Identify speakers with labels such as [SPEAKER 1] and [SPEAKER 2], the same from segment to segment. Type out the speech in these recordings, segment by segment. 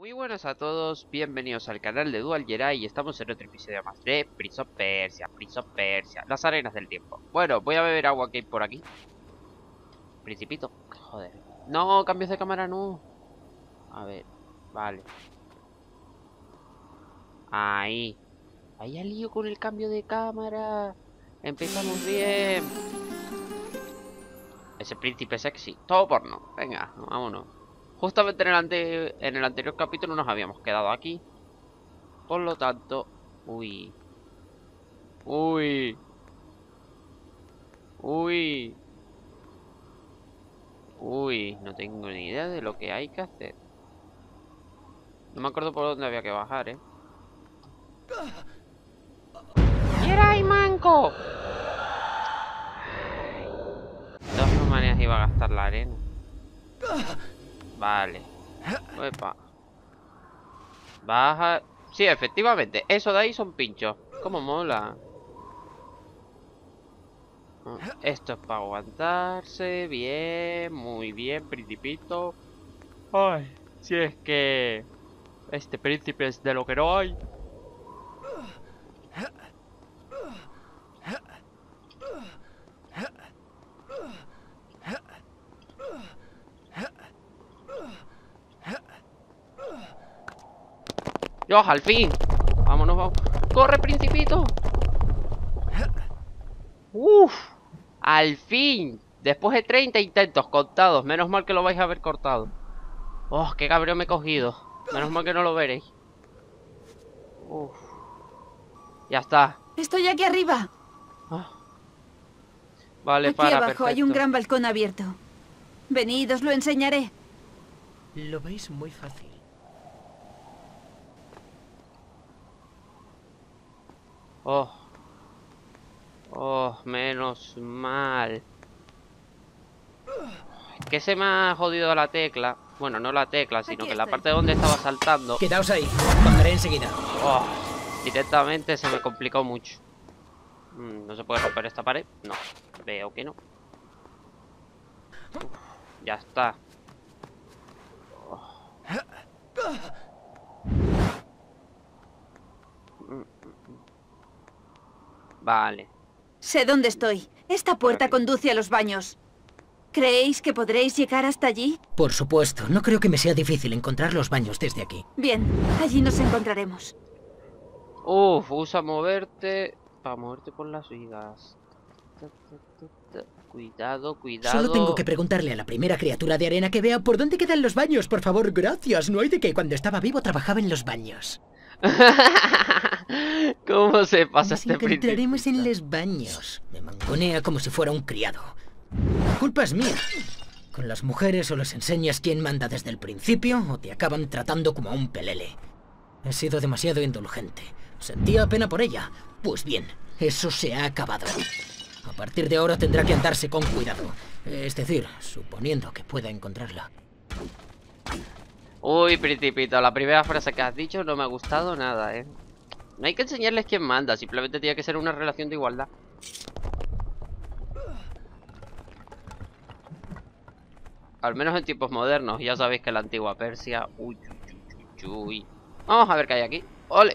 [SPEAKER 1] Muy buenas a todos, bienvenidos al canal de Dual Jedi y estamos en otro episodio más de Prince of Persia, las arenas del tiempo. Bueno, voy a beber agua que hay por aquí. Principito, joder. No, cambios de cámara no. A ver, vale. Ahí. Ahí al lío con el cambio de cámara. Empezamos bien. Ese príncipe sexy, todo porno. Venga, vámonos. Justamente en el anterior capítulo nos habíamos quedado aquí. Por lo tanto... Uy. Uy. Uy. Uy. No tengo ni idea de lo que hay que hacer. No me acuerdo por dónde había que bajar, ¿eh? ¡Era ahí, manco! De todas maneras iba a gastar la arena. Vale. Uepa. Baja... Sí, efectivamente. Eso de ahí son pinchos. ¡Cómo mola! Esto es para aguantarse. Bien, muy bien, principito. Ay, si es que este príncipe es de lo que no hay. Dios, al fin. Vámonos, vamos. ¡Corre, principito! ¡Uf! ¡Al fin! Después de 30 intentos contados. Menos mal que lo vais a haber cortado. ¡Oh, qué cabrón me he cogido! Menos mal que no lo veréis. ¡Uf! Ya está.
[SPEAKER 2] Estoy aquí arriba.
[SPEAKER 1] Ah. Vale,
[SPEAKER 2] Aquí abajo hay un gran balcón abierto. Venid, os lo enseñaré.
[SPEAKER 3] Lo veis muy fácil.
[SPEAKER 1] Oh. Oh, menos mal. Que se me ha jodido la tecla. Bueno, no la tecla, sino que la parte donde estaba saltando.
[SPEAKER 3] Quedaos ahí, bajaré enseguida.
[SPEAKER 1] Oh, directamente se me complicó mucho. ¿No se puede romper esta pared? No, veo que no. Uf, ya está. Oh. Vale.
[SPEAKER 2] Sé dónde estoy. Esta puerta conduce a los baños. ¿Creéis que podréis llegar hasta allí?
[SPEAKER 3] Por supuesto, no creo que me sea difícil encontrar los baños desde aquí.
[SPEAKER 2] Bien, allí nos encontraremos.
[SPEAKER 1] Uf, usa moverte para moverte por las vigas. Cuidado, cuidado.
[SPEAKER 3] Solo tengo que preguntarle a la primera criatura de arena que vea por dónde quedan los baños, por favor, gracias. No hay de qué, cuando estaba vivo trabajaba en los baños.
[SPEAKER 1] ¿Cómo se pasa
[SPEAKER 3] Nos
[SPEAKER 1] este
[SPEAKER 3] encontraremos
[SPEAKER 1] principito?
[SPEAKER 3] en los baños. Me mangonea como si fuera un criado. La culpa es mía. Con las mujeres o les enseñas quién manda desde el principio o te acaban tratando como a un pelele. He sido demasiado indulgente. Sentía pena por ella. Pues bien, eso se ha acabado. A partir de ahora tendrá que andarse con cuidado. Es decir, suponiendo que pueda encontrarla.
[SPEAKER 1] Uy, principito, la primera frase que has dicho no me ha gustado nada, ¿eh? No hay que enseñarles quién manda, simplemente tiene que ser una relación de igualdad. Al menos en tiempos modernos, ya sabéis que la antigua Persia... Uy, uy, uy, uy. Vamos a ver qué hay aquí. ¡Ole!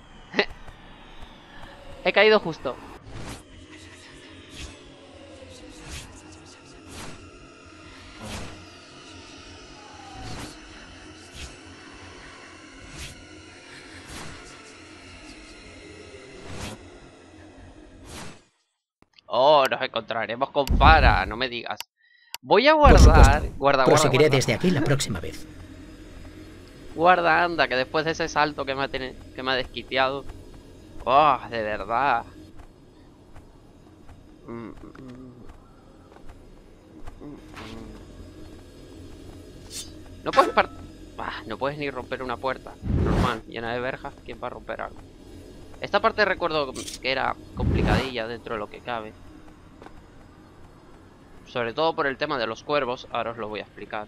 [SPEAKER 1] He caído justo. Oh, nos encontraremos con Farah, no me digas. Voy a guardar. Guarda.
[SPEAKER 3] Proseguiré desde aquí la próxima vez.
[SPEAKER 1] Guarda, anda, que después de ese salto que me ha desquiciado. Oh, de verdad. No puedes no puedes ni romper una puerta normal, llena de verjas. ¿Quién va a romper algo? Esta parte recuerdo que era complicadilla dentro de lo que cabe. Sobre todo por el tema de los cuervos. Ahora os lo voy a explicar.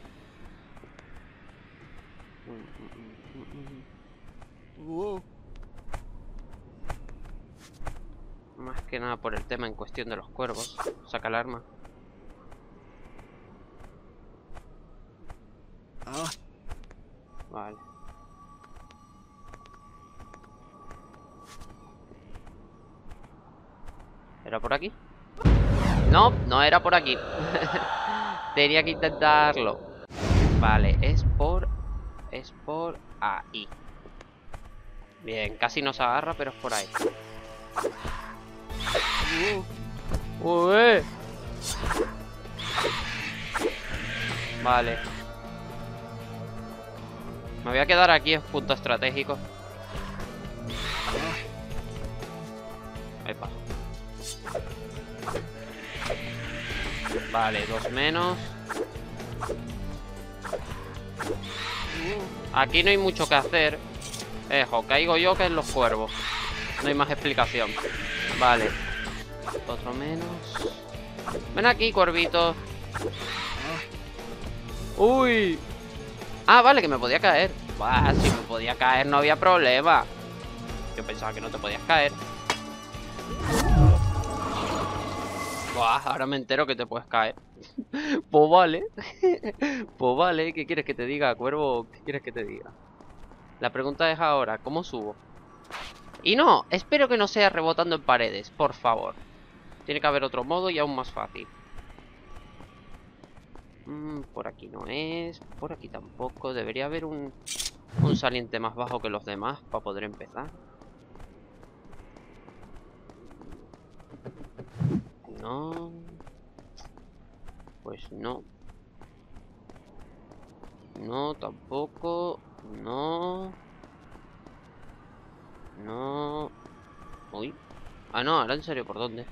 [SPEAKER 1] Más que nada por el tema en cuestión de los cuervos. Saca el arma. Vale. ¿Era por aquí? No, no era por aquí. Tenía que intentarlo. Vale, es por ahí. Bien, casi nos agarra, pero es por ahí. Uy. Vale. Me voy a quedar aquí, es punto estratégico. Epa. Vale, 2 menos. Aquí no hay mucho que hacer. Caigo yo, que es los cuervos. No hay más explicación. Vale. Otro menos. Ven aquí, cuervito. Uy. Ah, vale, que me podía caer. Buah, si me podía caer no había problema. Yo pensaba que no te podías caer. Buah, ahora me entero que te puedes caer. Pues vale. Pues vale, ¿qué quieres que te diga, cuervo? ¿Qué quieres que te diga? La pregunta es ahora, ¿cómo subo? Y no, espero que no sea rebotando en paredes, por favor. Tiene que haber otro modo y aún más fácil. Por aquí no es. Por aquí tampoco. Debería haber un saliente más bajo que los demás para poder empezar. No. Pues no. No, tampoco. No. No. Uy. Ah, no, ahora en serio, ¿por dónde?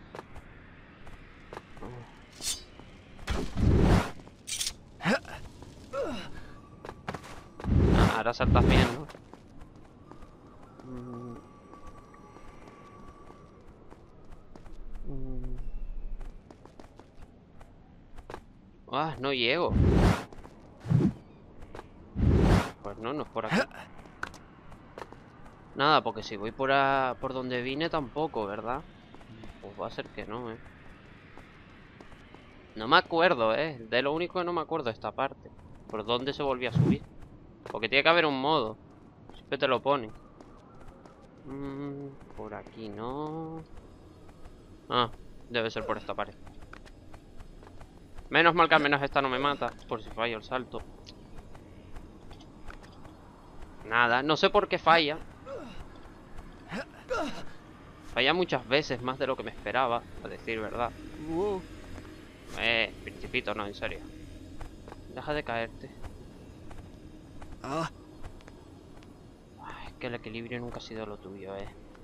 [SPEAKER 1] Ahora saltas bien, ¿no? Ah, no llego. Pues no, no es por aquí. Nada, porque si voy por donde vine tampoco, ¿verdad? Pues va a ser que no, No me acuerdo, de lo único que no me acuerdo esta parte. ¿Por dónde se volvió a subir? Porque tiene que haber un modo. Siempre te lo pone. Por aquí no. Ah, debe ser por esta pared. Menos mal que al menos esta no me mata. Por si fallo el salto. Nada, no sé por qué falla. Falla muchas veces, más de lo que me esperaba, a decir verdad. Principito, no, en serio. Deja de caerte. Ay, es que el equilibrio nunca ha sido lo tuyo,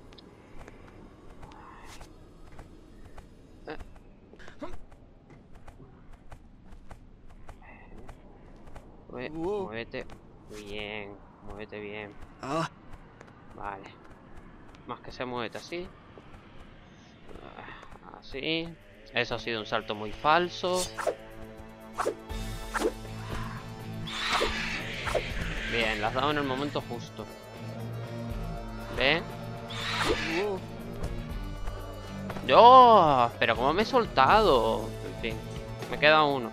[SPEAKER 1] Muévete bien, muévete bien. Vale. Más que se muévete así. Así. Eso ha sido un salto muy falso. Bien, lo has dado en el momento justo. ¿Ve? ¡Yo! Pero ¿cómo me he soltado? En fin, me queda uno.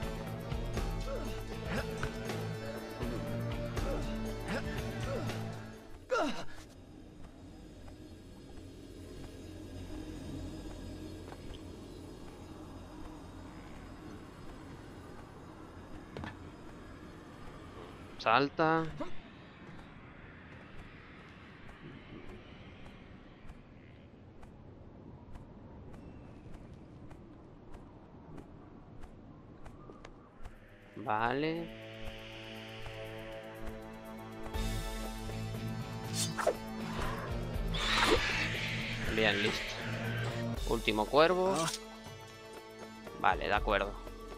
[SPEAKER 1] Salta. Vale. Bien, listo. Último cuervo. Vale, de acuerdo.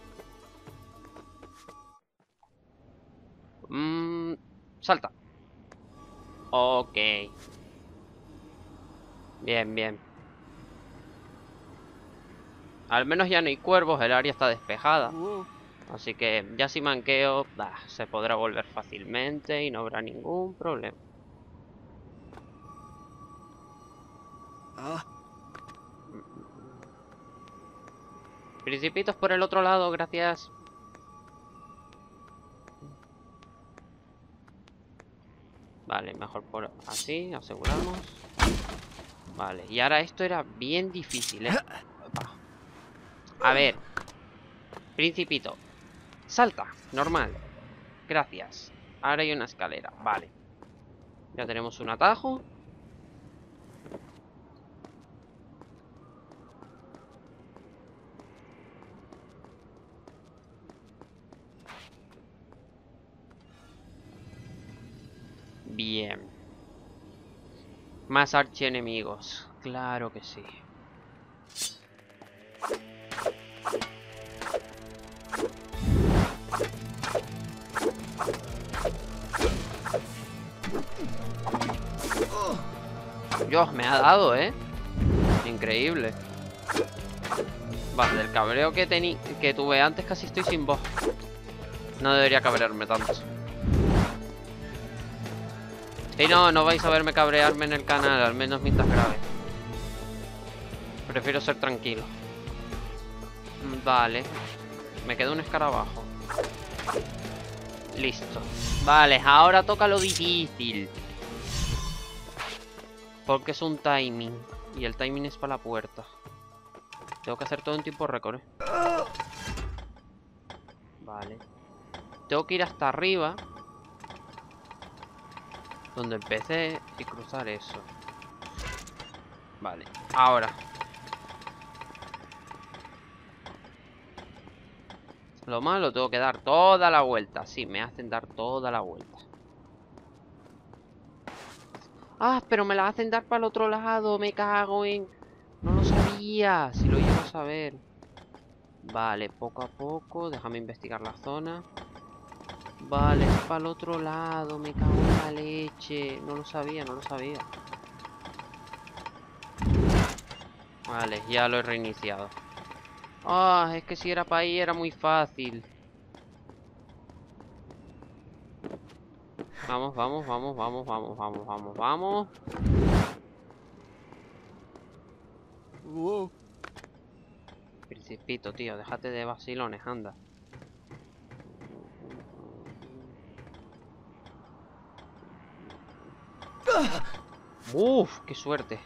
[SPEAKER 1] Salta. Ok. Bien, bien. Al menos ya no hay cuervos, el área está despejada. Así que ya si manqueo, se podrá volver fácilmente y no habrá ningún problema. Principitos por el otro lado, gracias. Vale, mejor por así, aseguramos. Vale, y ahora esto era bien difícil, ¿eh? Opa. A ver. Principito. Salta, normal. Gracias. Ahora hay una escalera, vale. Ya tenemos un atajo. Bien. Más archienemigos. Claro que sí. Dios, me ha dado, ¿eh? Increíble. Vale, del cabreo que tuve antes casi estoy sin voz. No debería cabrearme tanto. Y no vais a verme cabrearme en el canal, al menos mientras grabe. Prefiero ser tranquilo. Vale. Me queda un escarabajo. Listo. Vale, ahora toca lo difícil. Porque es un timing. Y el timing es para la puerta. Tengo que hacer todo en tiempo récord, ¿eh? Vale. Tengo que ir hasta arriba, donde empecé, y cruzar eso. Vale, ahora. Lo malo, tengo que dar toda la vuelta. Sí, me hacen dar toda la vuelta. Ah, pero me la hacen dar para el otro lado. Me cago en... No lo sabía. Si lo llego a saber. Vale, poco a poco. Déjame investigar la zona. Vale, es para el otro lado. Me cago en la leche. No lo sabía, no lo sabía. Vale, ya lo he reiniciado. Ah, es que si era para ahí era muy fácil. Vamos, vamos, vamos, vamos, vamos, vamos, vamos, vamos. Principito, tío, déjate de vacilones, anda. Uf, qué suerte.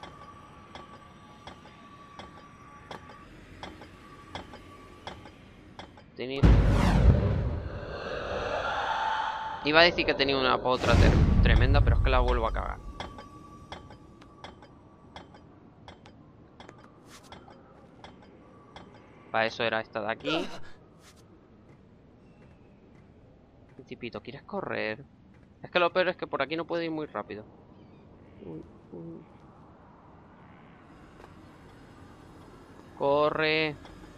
[SPEAKER 1] Iba a decir que tenía una potra tremenda, pero es que la vuelvo a cagar. Para eso era esta de aquí. Principito, ¿quieres correr? Es que lo peor es que por aquí no puedo ir muy rápido. Corre.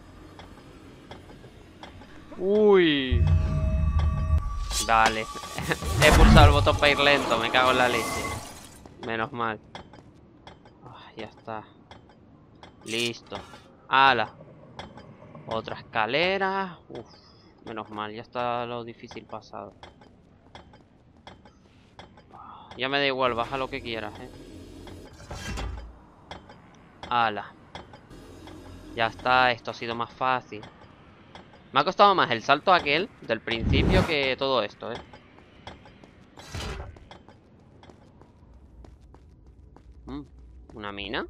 [SPEAKER 1] Uy. Dale. He pulsado el botón para ir lento. Me cago en la leche. Menos mal. Ya está. Listo. ¡Hala! Otra escalera. Uf. Menos mal. Ya está lo difícil pasado. Ya me da igual. Baja lo que quieras, ¡Hala! Ya está. Esto ha sido más fácil. Me ha costado más el salto aquel del principio que todo esto, ¿Una mina?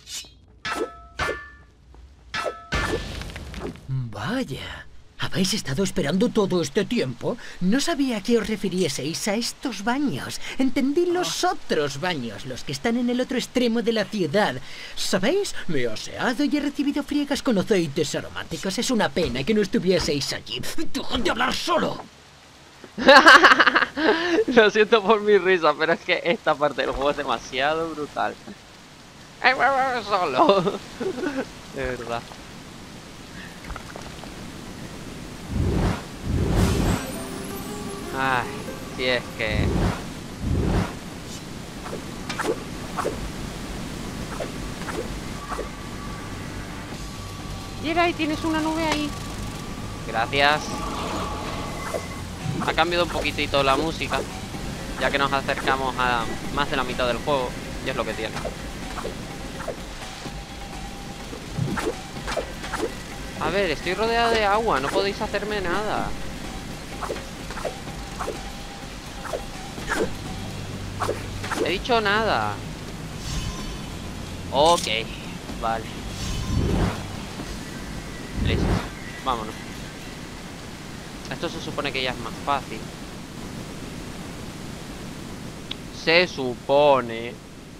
[SPEAKER 3] Vaya. ¿Habéis estado esperando todo este tiempo? No sabía que os refirieseis a estos baños. Entendí los otros baños, los que están en el otro extremo de la ciudad. ¿Sabéis? Me he aseado y he recibido friegas con aceites aromáticos. Es una pena que no estuvieseis allí. ¡Dejad de hablar solo!
[SPEAKER 1] Lo siento por mi risa, pero es que esta parte del juego es demasiado brutal. Solo. De verdad. Ay, si es que... Llega ahí, tienes una nube ahí. Gracias. Ha cambiado un poquitito la música, ya que nos acercamos a más de la mitad del juego. Y es lo que tiene. A ver, estoy rodeado de agua, no podéis hacerme nada. He dicho nada. Ok, vale. Listo, vámonos. Esto se supone que ya es más fácil. Se supone.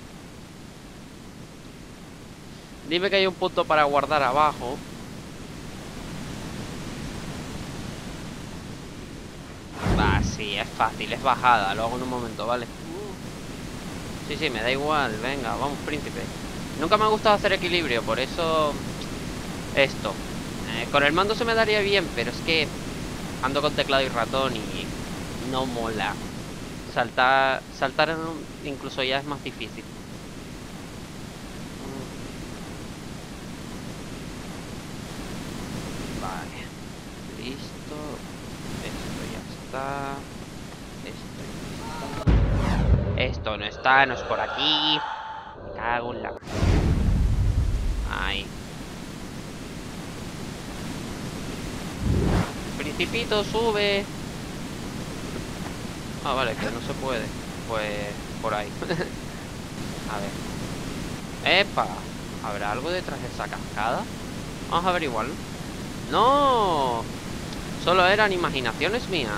[SPEAKER 1] Dime que hay un punto para guardar abajo. Va, sí, es fácil, es bajada. Lo hago en un momento, ¿vale? Sí, sí, me da igual. Venga, vamos, príncipe. Nunca me ha gustado hacer equilibrio, por eso... Esto. Con el mando se me daría bien, pero es que... Ando con teclado y ratón y... No mola. Saltar incluso ya es más difícil. Vale. Listo. Esto ya está. Esto no está, no es por aquí. Me cago en la... Ahí. Principito, sube. Ah, vale, que no se puede. Pues por ahí. A ver. ¡Epa! ¿Habrá algo detrás de esa cascada? Vamos a averiguarlo. ¡No! Solo eran imaginaciones mías.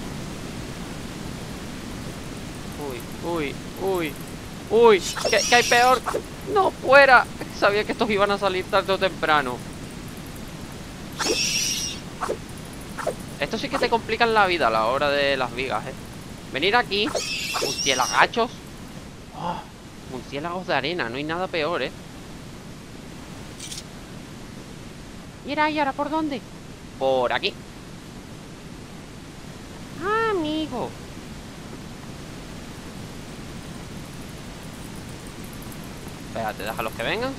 [SPEAKER 1] Uy, uy, uy. Uy, ¿qué hay peor? ¡No, fuera! Sabía que estos iban a salir tarde o temprano. Esto sí que te complican la vida a la hora de las vigas, Venir aquí. Murciélagachos. Oh, murciélagos de arena, no hay nada peor, Mira, ¿y ahora por dónde? Por aquí. Ah, amigo. Espérate, déjalos que vengan.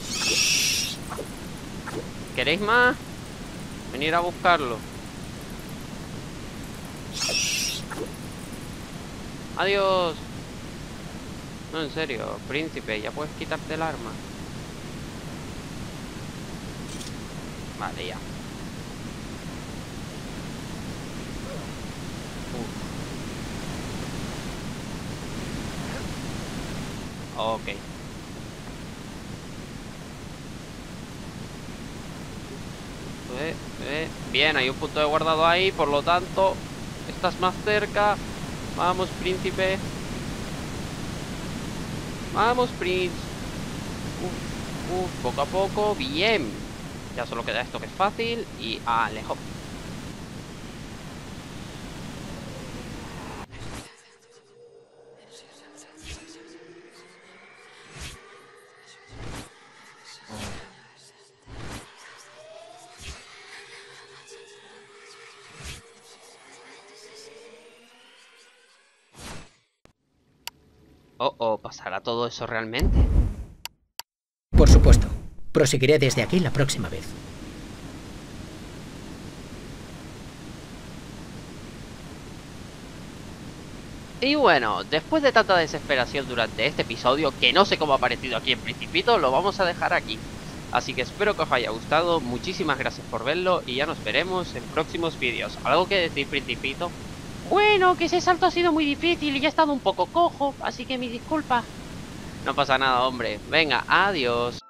[SPEAKER 1] ¿Queréis más? Venir a buscarlo. Adiós. No, en serio, príncipe, ya puedes quitarte el arma. Vale, ya. Ok. Bien, hay un punto de guardado ahí, por lo tanto, estás más cerca. Vamos, príncipe. Vamos, Prince. Poco a poco, bien. Ya solo queda esto que es fácil y alejo. ¿Pasará todo eso realmente?
[SPEAKER 3] Por supuesto. Proseguiré desde aquí la próxima vez.
[SPEAKER 1] Y bueno, después de tanta desesperación durante este episodio, que no sé cómo ha aparecido aquí en Principito, lo vamos a dejar aquí. Así que espero que os haya gustado, muchísimas gracias por verlo y ya nos veremos en próximos vídeos. ¿Algo que decir, Principito? Bueno, que ese salto ha sido muy difícil y ya he estado un poco cojo, así que mi disculpa. No pasa nada, hombre. Venga, adiós.